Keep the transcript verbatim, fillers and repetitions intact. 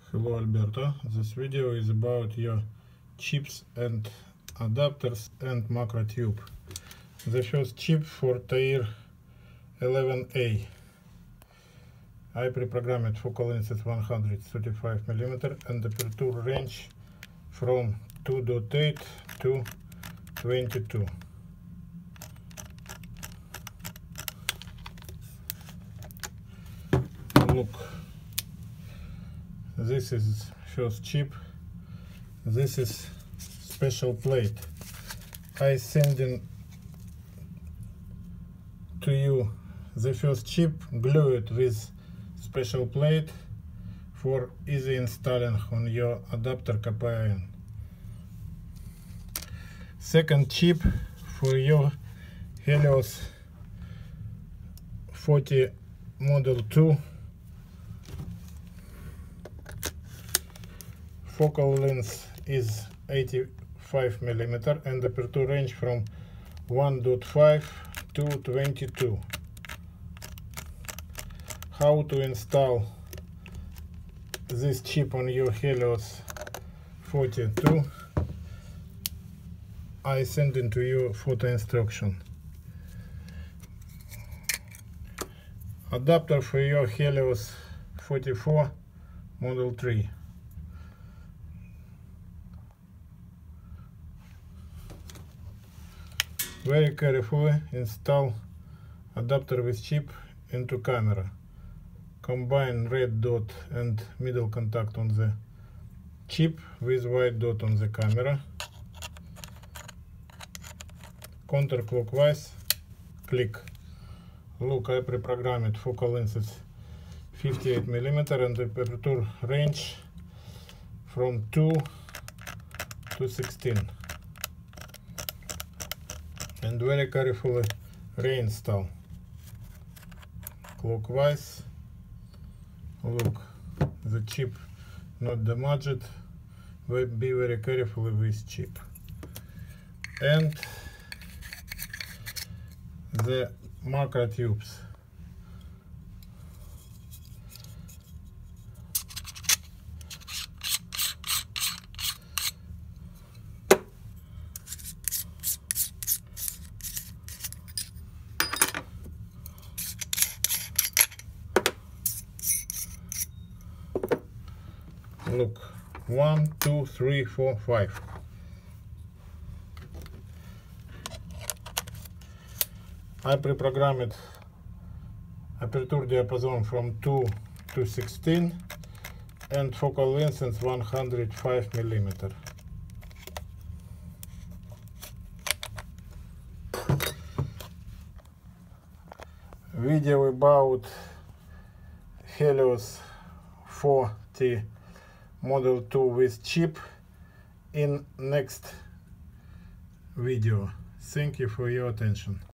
Hello Alberto, this video is about your chips and adapters and macro tube. The first chip for Tair eleven A. I pre-programmed focal length one hundred thirty-five millimeters and aperture range from two point eight to twenty-two. Look, this is first chip. This is special plate. I sending to you the first chip, glue it with special plate for easy installing on your adapter K P I N. Second chip for your Helios forty Model two. Focal length is eighty-five millimeters and aperture range from one point five to twenty-two. How to install this chip on your Helios forty-two? I send it to you photo instruction. Adapter for your Helios forty-four Model three. Very carefully install adapter with chip into camera. Combine red dot and middle contact on the chip with white dot on the camera. Counterclockwise click. Look, I pre-programmed focal length is fifty-eight millimeters and the aperture range from two to sixteen. And very carefully reinstall. Clockwise. Look, the chip not damaged. Be very careful with chip. And the macro tubes. Look, one, two, three, four, five. I pre-programmed aperture diapason from two to sixteen and focal length is one hundred five millimeters. Video about Helios forty Model two with chip in next video. Thank you for your attention.